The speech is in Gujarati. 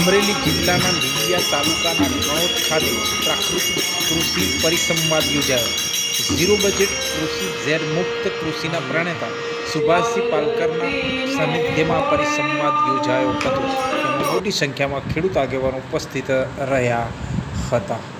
અમરેલી જિલ્લાના લીંબિયા તાલુકાના ગણોદ ખાતે પ્રાકૃતિક કૃષિ પરિસંવાદ યોજાયો. ઝીરો બજેટ કૃષિ ઝેર મુક્ત કૃષિના પ્રણેતા સુભાષજી પાલકરના સાનિધ્યમાં પરિસંવાદ યોજાયો હતો. તેમાં મોટી સંખ્યામાં ખેડૂત આગેવાનો ઉપસ્થિત રહ્યા હતા.